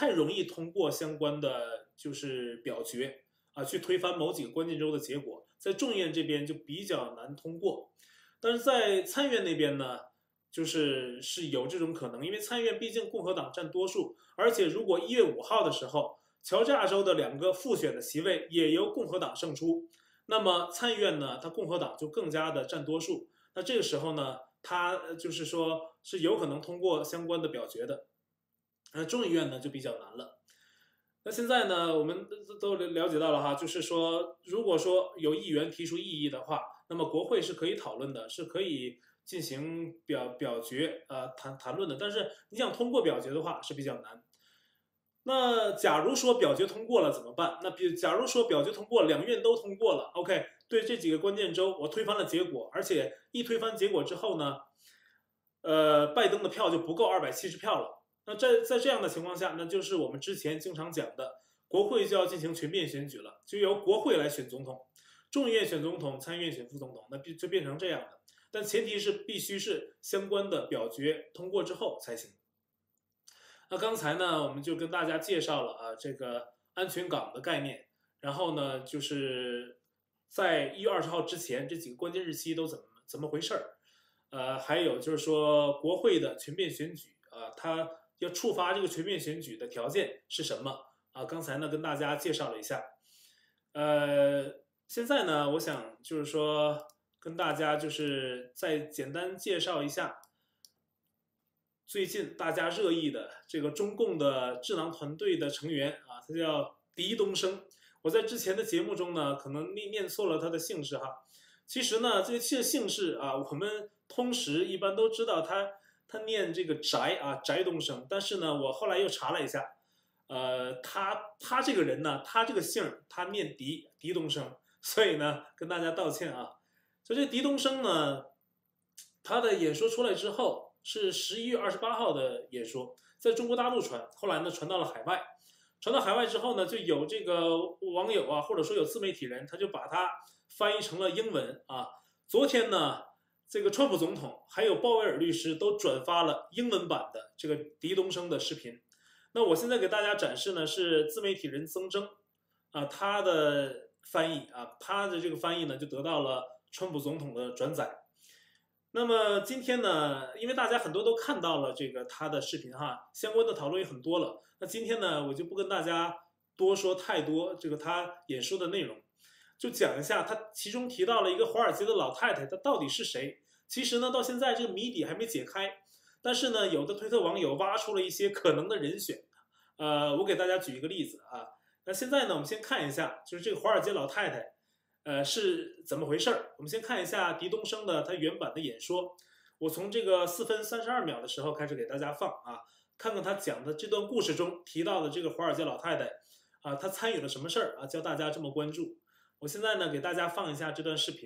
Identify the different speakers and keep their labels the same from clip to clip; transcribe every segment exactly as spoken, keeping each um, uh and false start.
Speaker 1: 太容易通过相关的就是表决啊，去推翻某几个关键州的结果，在众议院这边就比较难通过。但是在参议院那边呢，就是是有这种可能，因为参议院毕竟共和党占多数，而且如果一月五号的时候，乔治亚州的两个复选的席位也由共和党胜出，那么参议院呢，它共和党就更加的占多数。那这个时候呢，它就是说是有可能通过相关的表决的。那众议院呢就比较难了。那现在呢，我们都了解到了哈，就是说，如果说有议员提出异议的话，那么国会是可以讨论的，是可以进行表表决呃谈谈论的。但是你想通过表决的话是比较难。那假如说表决通过了怎么办？那比假如说表决通过，两院都通过了 ，OK， 对这几个关键州我推翻了结果，而且一推翻结果之后呢，呃，拜登的票就不够二百七十票了。那在在这样的情况下，那就是我们之前经常讲的，国会就要进行全面选举了，就由国会来选总统，众议院选总统，参议院选副总统，那就变成这样的。但前提是必须是相关的表决通过之后才行。那刚才呢，我们就跟大家介绍了啊这个安全港的概念，然后呢，就是在一月二十号之前这几个关键日期都怎么怎么回事儿，呃，还有就是说国会的全面选举啊，它要触发这个全面选举的条件是什么啊？刚才呢跟大家介绍了一下，呃，现在呢，我想就是说跟大家就是再简单介绍一下。最近大家热议的这个中共的智囊团队的成员啊，他叫狄东升。我在之前的节目中呢，可能念念错了他的姓氏哈。其实呢，这个姓氏啊，我们通识一般都知道他他念这个翟啊，翟东升。但是呢，我后来又查了一下，呃，他他这个人呢，他这个姓他念狄狄东升，所以呢，跟大家道歉啊。所以这狄东升呢，他的演说出来之后。是十一月二十八号的演说，在中国大陆传，后来呢传到了海外，传到海外之后呢，就有这个网友啊，或者说有自媒体人，他就把它翻译成了英文啊。昨天呢，这个川普总统还有鲍威尔律师都转发了英文版的这个狄东升的视频。那我现在给大家展示呢是自媒体人曾铮啊他的翻译啊，他的这个翻译呢就得到了川普总统的转载。那么今天呢，因为大家很多都看到了这个他的视频哈，相关的讨论也很多了。那今天呢，我就不跟大家多说太多这个他演说的内容，就讲一下他其中提到了一个华尔街的老太太，她到底是谁？其实呢，到现在这个谜底还没解开。但是呢，有的推特网友挖出了一些可能的人选。呃，我给大家举一个例子啊。那现在呢，我们先看一下，就是这个华尔街老太太。呃，是怎么回事儿？我们先看一下狄东升的他原版的演说。我从这个四分三十二秒的时候开始给大家放啊，看看他讲的这段故事中提到的这个华尔街老太太啊，她参与了什么事儿啊，叫大家这么关注。我现在呢给大家放一下这段视频。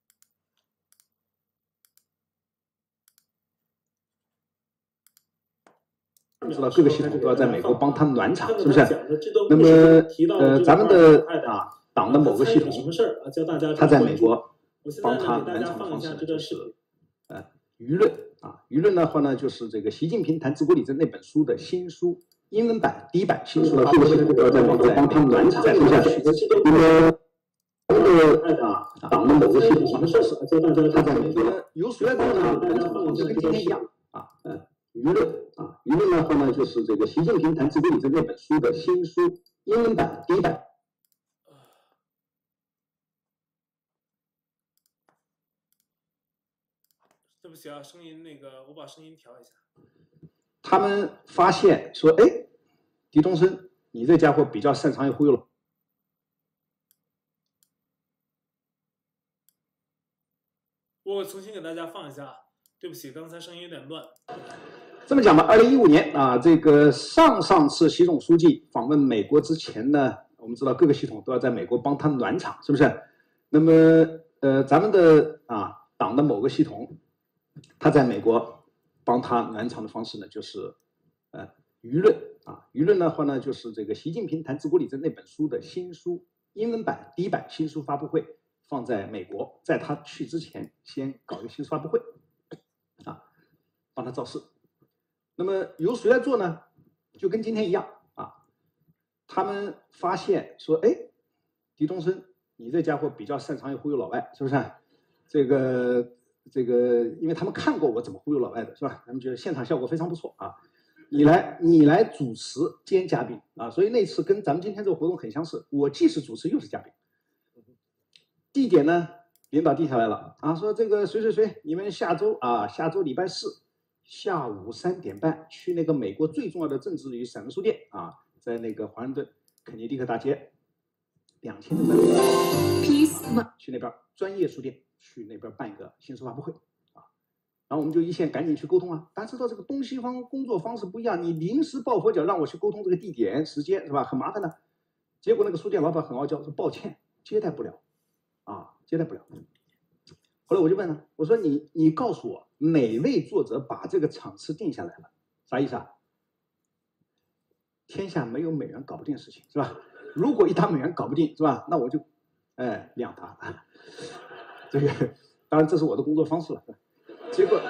Speaker 2: 知道各个系统都要在美国帮他暖场，是不是？那么呃，咱们的啊。党的某个系统，他在美国帮他暖场的方式呢，就是呃舆论啊，舆论的话呢，就是这个习近平谈治国理政那本书的新书英文版第一版新书的这个系统要在美国帮他暖场，再说下去。那么这个啊，党的某个系统什么事是他在美国由谁来帮他暖场的方式跟今天一样啊，呃舆论啊，舆论的话呢，就是这个习近平谈治国理政那本书的新书英文版第一版。
Speaker 1: 对不起啊，声音那个，我把声音调一下。
Speaker 2: 他们发现说，哎，狄东升，你这家伙比较擅长于忽悠了。
Speaker 1: 我重新给大家放一下，对不起，刚才声音有点乱。
Speaker 2: 这么讲吧，二零一五年啊，这个上上次习总书记访问美国之前呢，我们知道各个系统都要在美国帮他暖场，是不是？那么呃，咱们的啊党的某个系统。他在美国帮他暖场的方式呢，就是呃舆论啊，舆论的话呢，就是这个习近平谈治国理政那本书的新书英文版第一版新书发布会放在美国，在他去之前先搞一个新书发布会啊，帮他造势。那么由谁来做呢？就跟今天一样啊， 他们发现说，哎，狄东升，你这家伙比较擅长于忽悠老外，是不是？这个这个，因为他们看过我怎么忽悠老外的，是吧？他们觉得现场效果非常不错啊。你来，你来主持兼嘉宾啊，所以那次跟咱们今天这个活动很相似，我既是主持又是嘉宾。地点呢，领导定下来了啊，说这个谁谁谁，你们下周啊，下周礼拜四下午三点半去那个美国最重要的政治与散文书店啊，在那个华盛顿肯尼迪克大街两千六百米，去那边专业书店去那边办一个新书发布会啊，然后我们就一线赶紧去沟通啊，大家知道这个东西方工作方式不一样，你临时抱佛脚让我去沟通这个地点时间是吧，很麻烦的。结果那个书店老板很傲娇，说抱歉接待不了。啊，接待不了。后来我就问了，我说你你告诉我哪位作者把这个场次定下来了？啥意思啊？天下没有美元搞不定的事情，是吧？如果一沓美元搞不定，是吧？那我就，哎，两沓啊。这个当然这是我的工作方式了。结果，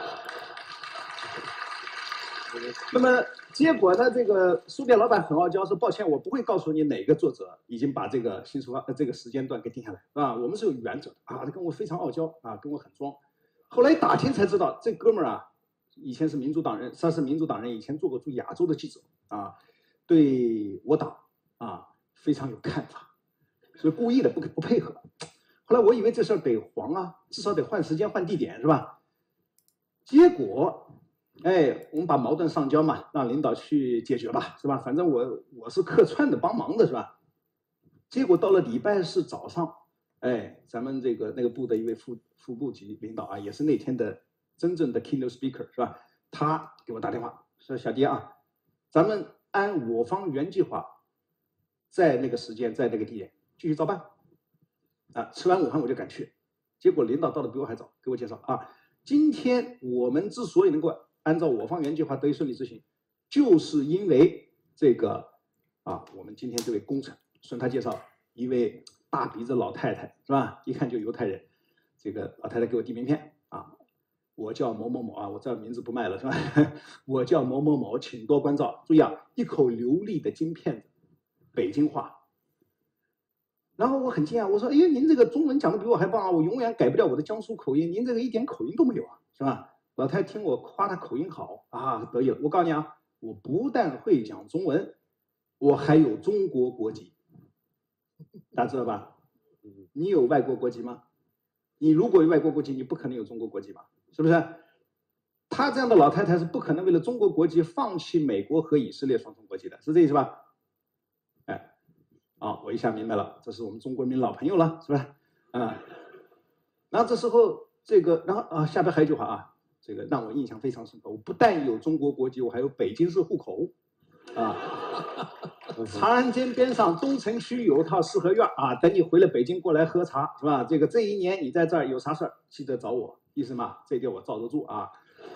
Speaker 2: 那么结果呢？这个书店老板很傲娇，说抱歉，我不会告诉你哪个作者已经把这个新书发这个时间段给定下来，啊，我们是有原则的啊。他跟我非常傲娇啊，跟我很装。后来一打听才知道，这哥们儿啊，以前是民主党人，他是民主党人，以前做过驻亚洲的记者啊，对我党啊非常有看法，所以故意的不不配合。后来我以为这事儿得黄啊，至少得换时间换地点是吧？结果。哎，我们把矛盾上交嘛，让领导去解决吧，是吧？反正我我是客串的，帮忙的，是吧？结果到了礼拜四早上，哎，咱们这个那个部的一位副副部级领导啊，也是那天的真正的 keynote speaker， 是吧？他给我打电话说：“小迪啊，咱们按我方原计划，在那个时间，在那个地点继续照办。”啊，吃完午饭我就赶去，结果领导到的比我还早，给我介绍啊，今天我们之所以能够按照我方原计划得以顺利执行，就是因为这个啊，我们今天这位功臣，顺他介绍，一位大鼻子老太太是吧？一看就犹太人，这个老太太给我递名片啊，我叫某某某啊，我这名字不卖了是吧？我叫某某某，请多关照。注意啊，一口流利的京片子，北京话。然后我很惊讶，我说：“哎呀，您这个中文讲的比我还棒啊！我永远改不掉我的江苏口音，您这个一点口音都没有啊，是吧？”老太太听我夸她口音好啊，得意了。我告诉你啊，我不但会讲中文，我还有中国国籍，大家知道吧？你有外国国籍吗？你如果有外国国籍，你不可能有中国国籍吧？是不是？她这样的老太太是不可能为了中国国籍放弃美国和以色列双重国籍的，是这意思吧？哎，啊，我一下明白了，这是我们中国人民老朋友了，是吧？啊，然后这时候这个，然后啊，下边还有一句话啊。这个让我印象非常深刻。我不但有中国国籍，我还有北京市户口，啊，长安街边上东城区有套四合院啊，等你回了北京过来喝茶，是吧？这个这一年你在这儿有啥事儿，记得找我，意思嘛？这点我罩得住啊。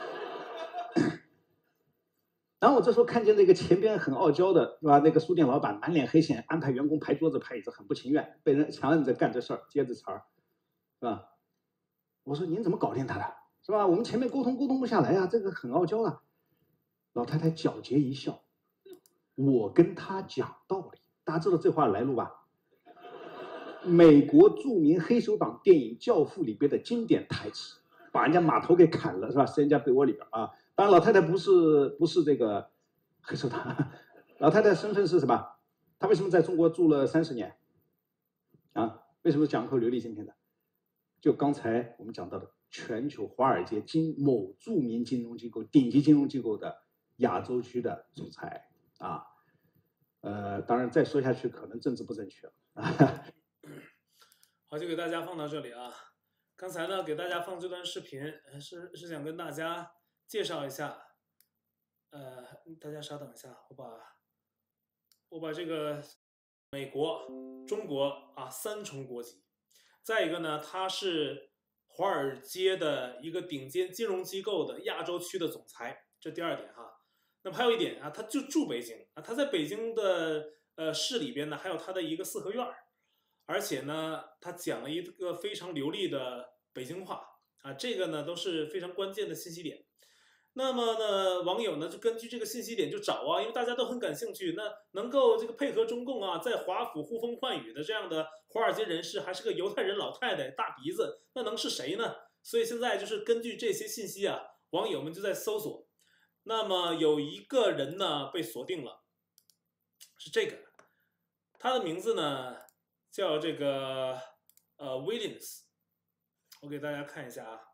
Speaker 2: 然后我这时候看见那个前边很傲娇的，是吧？那个书店老板满脸黑线，安排员工排桌子排椅子，很不情愿，被人强摁着干这事儿，接着茬儿，是吧？我说您怎么搞定他的？是吧？我们前面沟通沟通不下来啊，这个很傲娇啊。老太太皎洁一笑，我跟他讲道理，大家知道这话来路吧？美国著名黑手党电影《教父》里边的经典台词，把人家马头给砍了，是吧？塞人家被窝里边啊。当然，老太太不是不是这个黑手党，老太太身份是什么？她为什么在中国住了三十年？啊，为什么讲口流利今天的？就刚才我们讲到的。全球华尔街金某著名金融机构、顶级金融机构的亚洲区的总裁啊，呃，当然再说下去可能政治不正确了啊。
Speaker 1: 好，就给大家放到这里啊。刚才呢，给大家放这段视频，是是想跟大家介绍一下，呃，大家稍等一下，我把我把这个美国、中国啊三重国籍，再一个呢，它是。华尔街的一个顶尖金融机构的亚洲区的总裁，这第二点哈。那么还有一点啊，他就住北京啊，他在北京的呃市里边呢，还有他的一个四合院，而且呢，他讲了一个非常流利的北京话啊，这个呢都是非常关键的信息点。 那么呢，网友呢就根据这个信息点就找啊，因为大家都很感兴趣。那能够这个配合中共啊，在华府呼风唤雨的这样的华尔街人士，还是个犹太人老太太，大鼻子，那能是谁呢？所以现在就是根据这些信息啊，网友们就在搜索。那么有一个人呢被锁定了，是这个，他的名字呢叫这个呃 Williams， 我给大家看一下啊。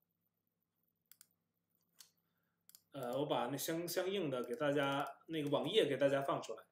Speaker 1: 呃，我把那相相应的给大家那个网页给大家放出来。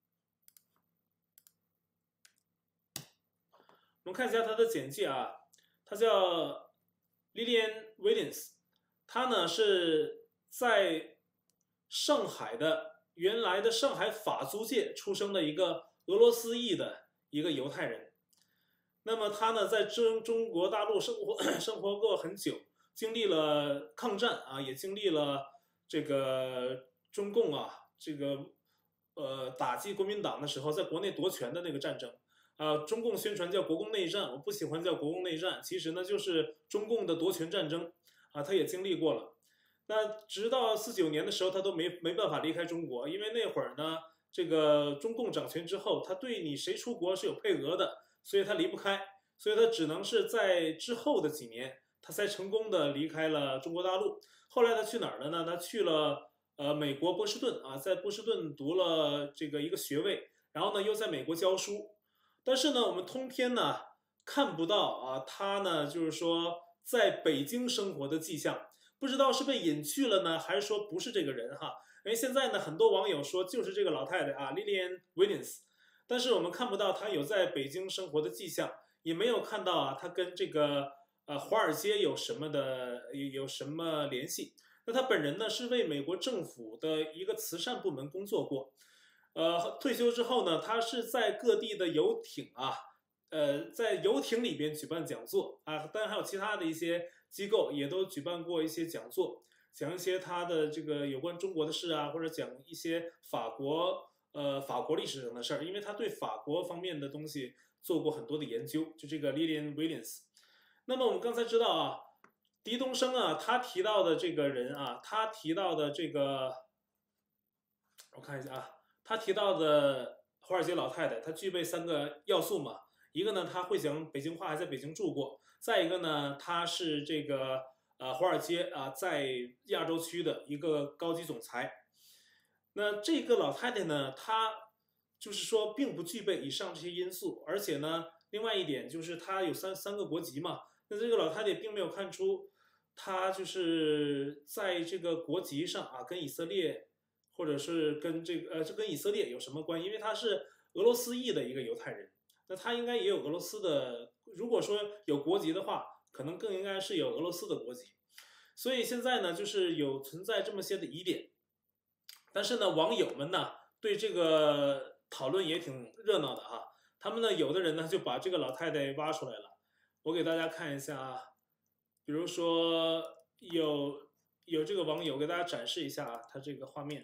Speaker 1: 我们看一下他的简介啊，他叫 Lillian Williams， 他呢是在上海的原来的上海法租界出生的一个俄罗斯裔的一个犹太人。那么他呢在中中国大陆生活生活过很久，经历了抗战啊，也经历了这个中共啊，这个呃打击国民党的时候，在国内夺权的那个战争啊，中共宣传叫国共内战，我不喜欢叫国共内战，其实呢就是中共的夺权战争啊，他也经历过了。那直到四九年的时候，他都没没办法离开中国，因为那会儿呢，这个中共掌权之后，他对你谁出国是有配额的，所以他离不开，所以他只能是在之后的几年，他才成功的离开了中国大陆。后来他去哪儿了呢？他去了呃美国波士顿啊，在波士顿读了这个一个学位，然后呢又在美国教书。但是呢，我们通篇呢看不到啊，他呢就是说在北京生活的迹象，不知道是被隐去了呢，还是说不是这个人哈？因为现在呢，很多网友说就是这个老太太啊 ，Lillian Williams， 但是我们看不到她有在北京生活的迹象，也没有看到啊，她跟这个。呃，华尔街有什么的有什么联系？那他本人呢是为美国政府的一个慈善部门工作过，呃，退休之后呢，他是在各地的游艇啊，呃，在游艇里边举办讲座啊，当然还有其他的一些机构也都举办过一些讲座，讲一些他的这个有关中国的事啊，或者讲一些法国呃法国历史上的事儿，因为他对法国方面的东西做过很多的研究，就这个 Lillian Williams。那么我们刚才知道啊，狄东升啊，他提到的这个人啊，他提到的这个，我看一下啊，他提到的华尔街老太太，她具备三个要素嘛。一个呢，她会讲北京话，还在北京住过；再一个呢，她是这个呃华尔街啊，在亚洲区的一个高级总裁。那这个老太太呢，她就是说并不具备以上这些因素，而且呢，另外一点就是她有三三个国籍嘛。那这个老太太并没有看出，她就是在这个国籍上啊，跟以色列，或者是跟这个呃，这跟以色列有什么关系？因为她是俄罗斯裔的一个犹太人，那她应该也有俄罗斯的，如果说有国籍的话，可能更应该是有俄罗斯的国籍。所以现在呢，就是有存在这么些的疑点，但是呢，网友们呢对这个讨论也挺热闹的哈。他们呢，有的人呢就把这个老太太挖出来了。我给大家看一下啊，比如说有有这个网友给大家展示一下啊，他这个画面，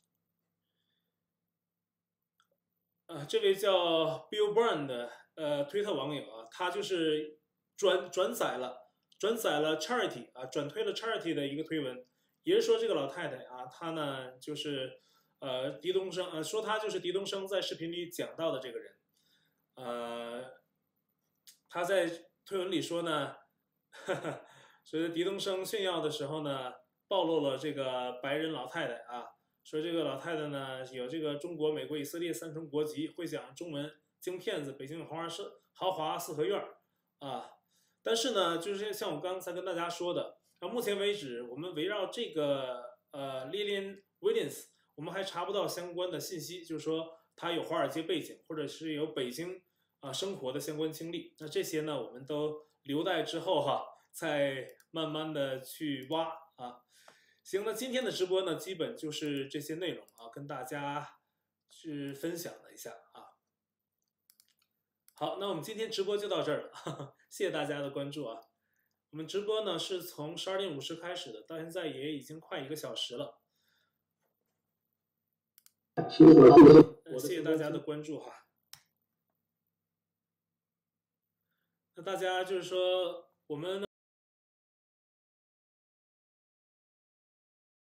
Speaker 1: 啊，这位叫 Bill Burn 的呃推特网友啊，他就是转转载了转载了 Charity 啊，转推了 Charity 的一个推文，也是说这个老太太啊，她呢就是呃狄东升呃说她就是狄东升在视频里讲到的这个人，呃，他在推文里说呢，哈哈，所以狄东升炫耀的时候呢，暴露了这个白人老太太啊，说这个老太太呢有这个中国、美国、以色列三重国籍，会讲中文，京片子，北京有豪华四豪华四合院啊。但是呢，就是像我刚才跟大家说的，到目前为止，我们围绕这个呃 Lillian Williams， 我们还查不到相关的信息，就是说她有华尔街背景，或者是有北京啊生活的相关经历。那这些呢，我们都留待之后哈，再慢慢的去挖啊。行，那今天的直播呢，基本就是这些内容啊，跟大家去分享了一下啊。好，那我们今天直播就到这儿了，哈哈，谢谢大家的关注啊。我们直播呢是从十二点五十开始的，到现在也已经快一个小时了。谢谢大家的关注哈。那大家就是说我们。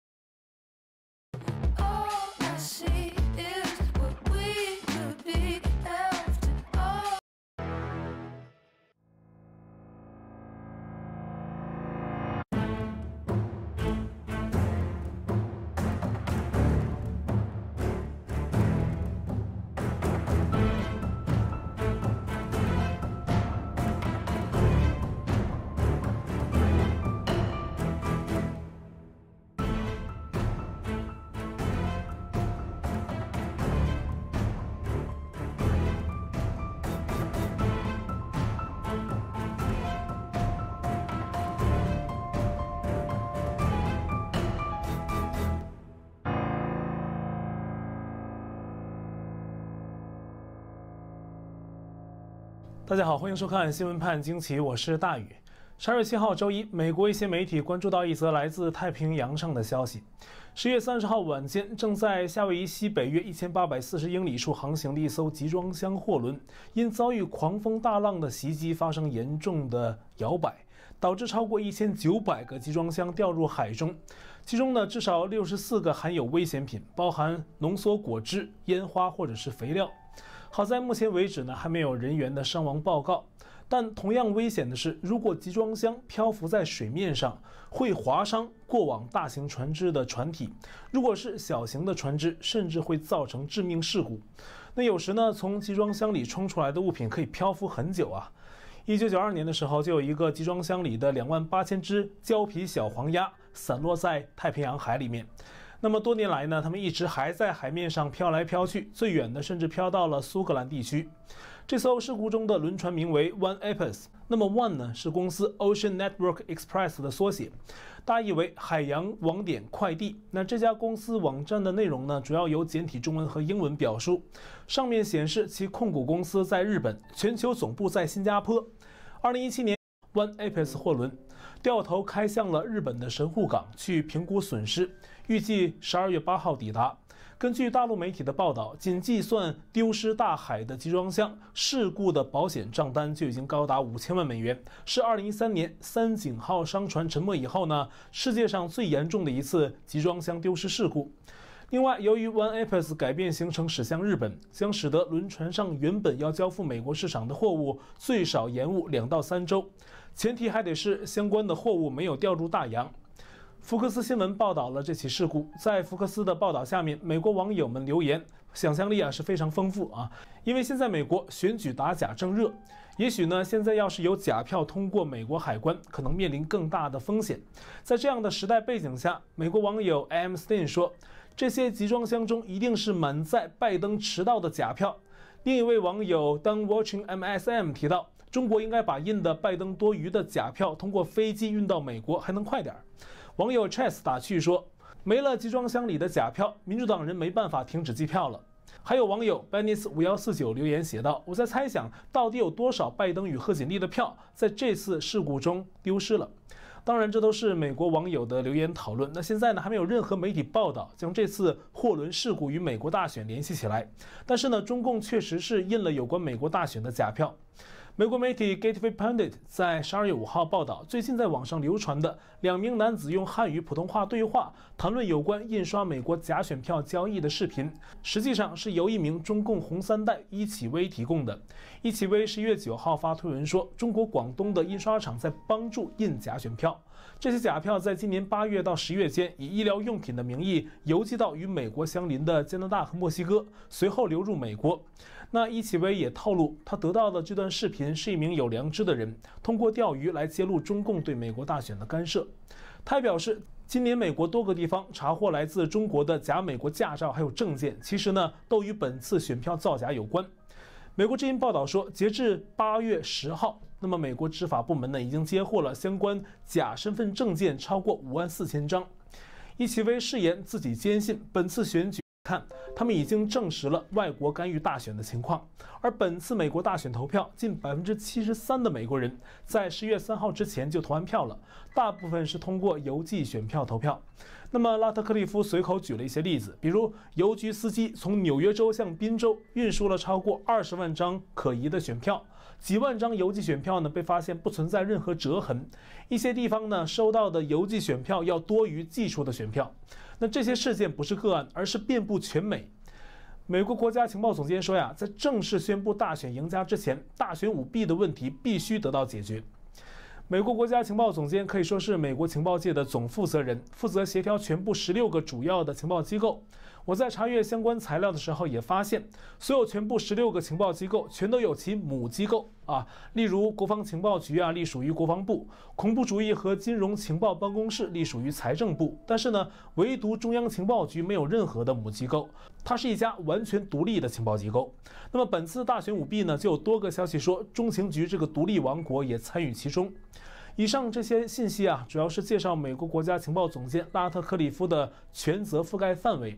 Speaker 1: 大家好，欢迎收看《新闻判惊奇》，我是大宇。十二月七号周一，美国一些媒体关注到一则来自太平洋上的消息。十月三十号晚间，正在夏威夷西北约一千八百四十英里处航行的一艘集装箱货轮，因遭遇狂风大浪的袭击，发生严重的摇摆，导致超过一千九百个集装箱掉入海中。其中呢，至少六十四个含有危险品，包含浓缩果汁、烟花或者是肥料。好在目前为止呢，还没有人员的伤亡报告。但同样危险的是，如果集装箱漂浮在水面上，会划伤过往大型船只的船体；如果是小型的船只，甚至会造成致命事故。那有时呢，从集装箱里冲出来的物品可以漂浮很久啊。一九九二年的时候，就有一个集装箱里的两万八千只胶皮小黄鸭散落在太平洋海里面。那么多年来呢，它们一直还在海面上飘来飘去，最远的甚至飘到了苏格兰地区。这艘事故中的轮船名为 One Apus， 那么 One 呢是公司 Ocean Network Express 的缩写，大意为海洋网点快递。那这家公司网站的内容呢，主要由简体中文和英文表述。上面显示其控股公司在日本，全球总部在新加坡。二零一七年 One Apus 货轮掉头开向了日本的神户港去评估损失，预计十二月八号抵达。根据大陆媒体的报道，仅计算丢失大海的集装箱事故的保险账单就已经高达五千万美元，是二零一三年三井号商船沉没以后呢，世界上最严重的一次集装箱丢失事故。另外，由于 One Apus 改变行程驶向日本，将使得轮船上原本要交付美国市场的货物最少延误两到三周，前提还得是相关的货物没有掉入大洋。福克斯新闻报道了这起事故，在福克斯的报道下面，美国网友们留言，想象力啊是非常丰富啊，因为现在美国选举打假正热，也许呢现在要是有假票通过美国海关，可能面临更大的风险。在这样的时代背景下，美国网友 M Stain 说，这些集装箱中一定是满载拜登迟到的假票。另一位网友 Done Watching M S M 提到，中国应该把印的拜登多余的假票通过飞机运到美国，还能快点。网友 Chess 打趣说，没了集装箱里的假票，民主党人没办法停止计票了。还有网友 Bennis 五一四九留言写道，我在猜想到底有多少拜登与贺锦丽的票在这次事故中丢失了。当然这都是美国网友的留言讨论，那现在呢还没有任何媒体报道将这次货轮事故与美国大选联系起来，但是呢中共确实是印了有关美国大选的假票。美国媒体 Gateway Pundit 在十二月五号报道，最近在网上流传的两名男子用汉语普通话对话，谈论有关印刷美国假选票交易的视频，实际上是由一名中共红三代伊启威提供的。伊启威十一月九号发推文说，中国广东的印刷厂在帮助印假选票，这些假票在今年八月到十月间以医疗用品的名义邮寄到与美国相邻的加拿大和墨西哥，随后流入美国。那伊启威也透露，他得到的这段视频是一名有良知的人通过钓鱼来揭露中共对美国大选的干涉。他还表示，今年美国多个地方查获来自中国的假美国驾照还有证件，其实呢都与本次选票造假有关。美国之音报道说，截至八月十号，那么美国执法部门呢已经接获了相关假身份证件超过五万四千张。伊启威誓言自己坚信本次选举看，他们已经证实了外国干预大选的情况，而本次美国大选投票，近百分之七十三的美国人在十月三号之前就投完票了，大部分是通过邮寄选票投票。那么拉特克利夫随口举了一些例子，比如邮局司机从纽约州向宾州运输了超过二十万张可疑的选票，几万张邮寄选票呢被发现不存在任何折痕，一些地方呢收到的邮寄选票要多于寄出的选票。那这些事件不是个案，而是遍布全美。美国国家情报总监说呀，在正式宣布大选赢家之前，大选舞弊的问题必须得到解决。美国国家情报总监可以说是美国情报界的总负责人，负责协调全部十六个主要的情报机构。我在查阅相关材料的时候也发现，所有全部十六个情报机构全都有其母机构啊，例如国防情报局啊，隶属于国防部；恐怖主义和金融情报办公室隶属于财政部。但是呢，唯独中央情报局没有任何的母机构，它是一家完全独立的情报机构。那么本次大选舞弊呢，就有多个消息说中情局这个独立王国也参与其中。以上这些信息啊，主要是介绍美国国家情报总监拉特克里夫的权责覆盖范围。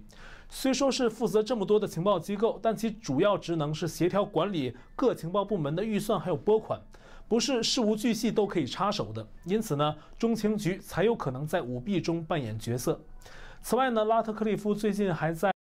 Speaker 1: 虽说是负责这么多的情报机构，但其主要职能是协调管理各情报部门的预算还有拨款，不是事无巨细都可以插手的。因此呢，中情局才有可能在舞弊中扮演角色。此外呢，拉特克利夫最近还在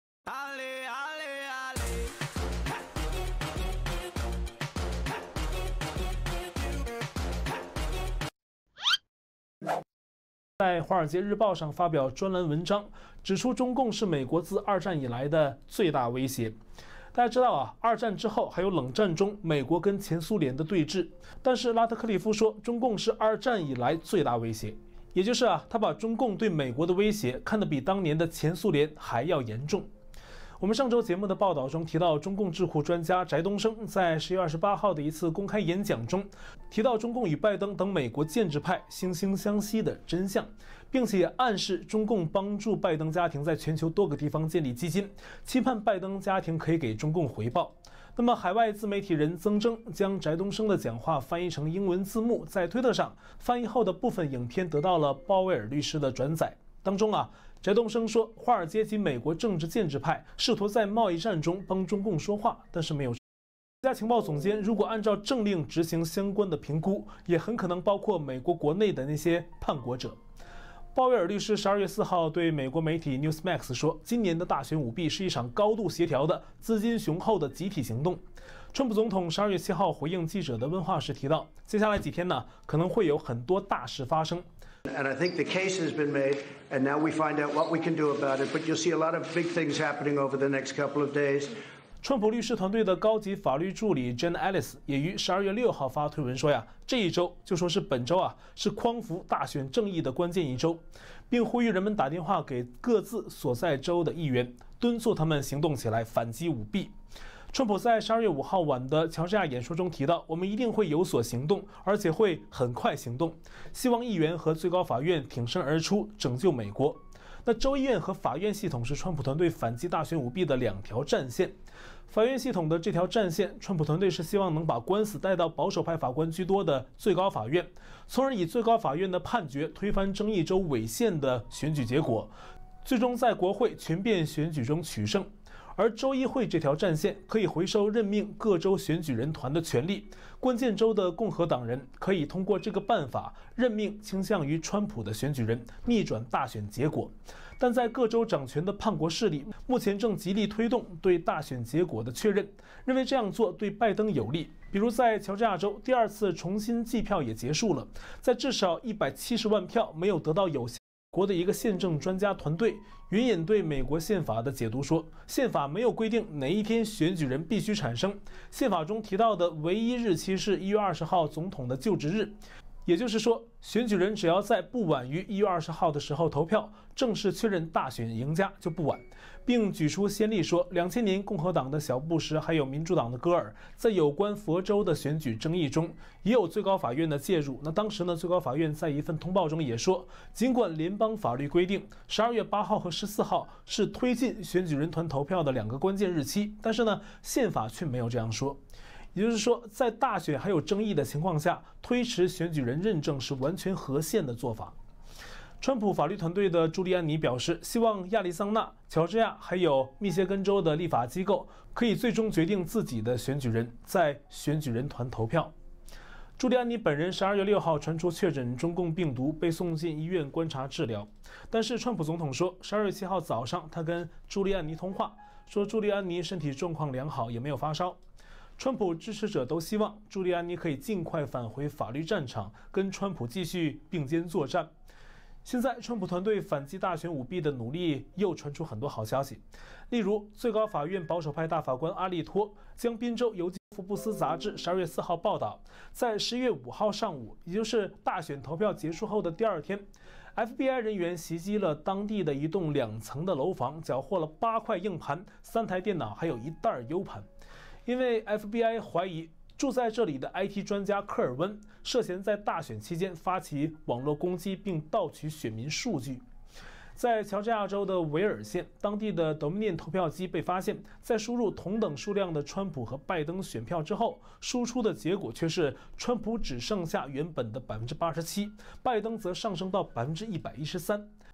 Speaker 1: 在《华尔街日报》上发表专栏文章，指出中共是美国自二战以来的最大威胁。大家知道啊，二战之后还有冷战中美国跟前苏联的对峙，但是拉特克利夫说，中共是二战以来最大威胁，也就是啊，他把中共对美国的威胁看得比当年的前苏联还要严重。我们上周节目的报道中提到，中共智库专家翟东升在十月二十八号的一次公开演讲中，提到中共与拜登等美国建制派惺惺相惜的真相，并且暗示中共帮助拜登家庭在全球多个地方建立基金，期盼拜登家庭可以给中共回报。那么，海外自媒体人曾铮将翟东升的讲话翻译成英文字幕，在推特上翻译后的部分影片得到了鲍威尔律师的转载。当中啊，翟东升说，华尔街及美国政治建制派试图在贸易战中帮中共说话，但是没有。国家情报总监如果按照政令执行相关的评估，也很可能包括美国国内的那些叛国者。鲍威尔律师十二月四号对美国媒体 Newsmax 说，今年的大选舞弊是一场高度协调的、资金雄厚的集体行动。川普总统十二月七号回应记者的问话时提到，接下来几天呢，可能会有很多大事发生。
Speaker 3: And I think the case has been made, and now we find out what we can do about it. But you'll see a lot of big things happening over the next couple of days.
Speaker 1: 川普律师团队的高级法律助理 Jen Ellis 也于十二月六号发推文说呀，这一周就说是本周啊，是匡扶大选正义的关键一周，并呼吁人们打电话给各自所在州的议员，敦促他们行动起来反击舞弊。川普在十二月五号晚的乔治亚演说中提到，我们一定会有所行动，而且会很快行动，希望议员和最高法院挺身而出，拯救美国。那州议院和法院系统是川普团队反击大选舞弊的两条战线。法院系统的这条战线，川普团队是希望能把官司带到保守派法官居多的最高法院，从而以最高法院的判决推翻争议州违宪的选举结果，最终在国会全变选举中取胜。而州议会这条战线可以回收任命各州选举人团的权利，关键州的共和党人可以通过这个办法任命倾向于川普的选举人，逆转大选结果。但在各州掌权的叛国势力目前正极力推动对大选结果的确认，认为这样做对拜登有利。比如在乔治亚州，第二次重新计票也结束了，在至少一百七十万票没有得到有效国的一个宪政专家团队援引对美国宪法的解读说，宪法没有规定哪一天选举人必须产生，宪法中提到的唯一日期是一月二十号总统的就职日，也就是说，选举人只要在不晚于一月二十号的时候投票，正式确认大选赢家就不晚，并举出先例说，两千年共和党的小布什还有民主党的戈尔在有关佛州的选举争议中也有最高法院的介入。那当时呢，最高法院在一份通报中也说，尽管联邦法律规定十二月八号和十四号是推进选举人团投票的两个关键日期，但是呢，宪法却没有这样说。也就是说，在大选还有争议的情况下，推迟选举人认证是完全合宪的做法。川普法律团队的朱利安尼表示，希望亚利桑那、乔治亚还有密歇根州的立法机构可以最终决定自己的选举人，在选举人团投票。朱利安尼本人十二月六号传出确诊中共病毒，被送进医院观察治疗。但是川普总统说，十二月七号早上他跟朱利安尼通话，说朱利安尼身体状况良好，也没有发烧。川普支持者都希望朱利安尼可以尽快返回法律战场，跟川普继续并肩作战。现在，川普团队反击大选舞弊的努力又传出很多好消息，例如，最高法院保守派大法官阿利托将宾州邮寄福布斯杂志十二月四号报道，在十一月五号上午，也就是大选投票结束后的第二天 ，F B I 人员袭击了当地的一栋两层的楼房，缴获了八块硬盘、三台电脑，还有一袋 U 盘。因为 F B I 怀疑住在这里的 I T 专家科尔温涉嫌在大选期间发起网络攻击并盗取选民数据。在乔治亚州的维尔县，当地的 Dominion 投票机被发现，在输入同等数量的川普和拜登选票之后，输出的结果却是川普只剩下原本的百分之八十七，拜登则上升到百分之一百一十三。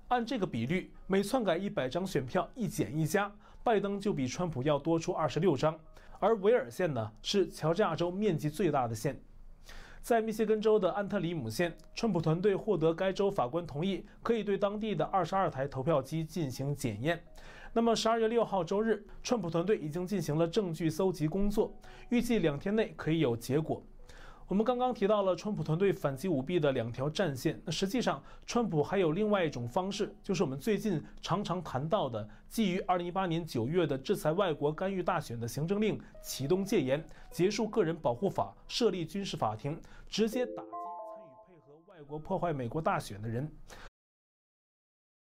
Speaker 1: 按这个比率，每篡改一百张选票一减一加，拜登就比川普要多出二十六张。而维尔县呢，是乔治亚州面积最大的县。在密歇根州的安特里姆县，川普团队获得该州法官同意，可以对当地的二十二台投票机进行检验。那么十二月六号周日，川普团队已经进行了证据搜集工作，预计两天内可以有结果。我们刚刚提到了川普团队反击舞弊的两条战线，那实际上川普还有另外一种方式，就是我们最近常常谈到的，基于二零一八年九月的制裁外国干预大选的行政令，启动戒严，结束个人保护法，设立军事法庭，直接打击参与配合外国破坏美国大选的人。